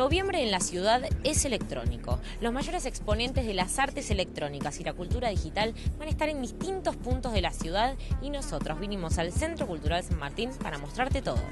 Noviembre en la ciudad es electrónico. Los mayores exponentes de las artes electrónicas y la cultura digital van a estar en distintos puntos de la ciudad y nosotros vinimos al Centro Cultural San Martín para mostrarte todo.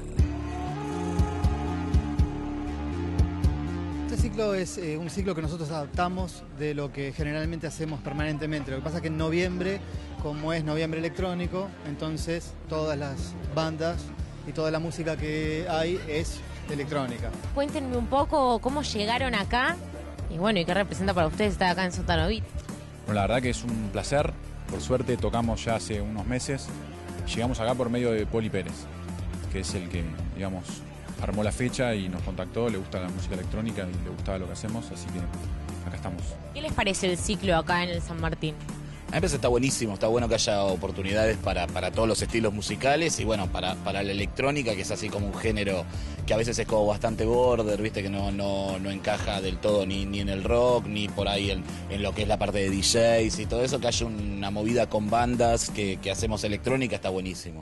Este ciclo es un ciclo que nosotros adaptamos de lo que generalmente hacemos permanentemente. Lo que pasa es que en noviembre, como es noviembre electrónico, entonces todas las bandas y toda la música que hay es electrónica. Cuéntenme un poco cómo llegaron acá y bueno, ¿y qué representa para ustedes estar acá en Sótano Beat? Bueno, la verdad que es un placer. Por suerte tocamos ya hace unos meses. Llegamos acá por medio de Poli Pérez, que es el que, digamos, armó la fecha y nos contactó. Le gusta la música electrónica y le gustaba lo que hacemos, así que acá estamos. ¿Qué les parece el ciclo acá en el San Martín? A mí me parece que está buenísimo, está bueno que haya oportunidades para todos los estilos musicales y bueno, para la electrónica, que es así como un género que a veces es como bastante border, viste, que no encaja del todo ni en el rock, ni por ahí en lo que es la parte de DJs y todo eso, que haya una movida con bandas que hacemos electrónica, está buenísimo.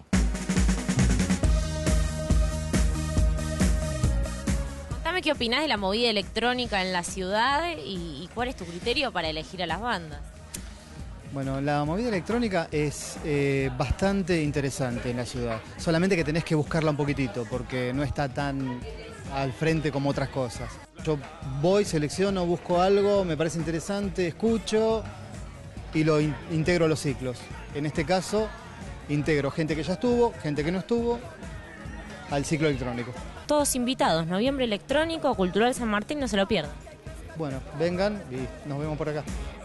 Contame qué opinás de la movida electrónica en la ciudad y cuál es tu criterio para elegir a las bandas. Bueno, la movida electrónica es bastante interesante en la ciudad, solamente que tenés que buscarla un poquitito porque no está tan al frente como otras cosas. Yo voy, selecciono, busco algo, me parece interesante, escucho y lo integro a los ciclos. En este caso, integro gente que ya estuvo, gente que no estuvo, al ciclo electrónico. Todos invitados, Noviembre Electrónico, Cultural San Martín, no se lo pierdan. Bueno, vengan y nos vemos por acá.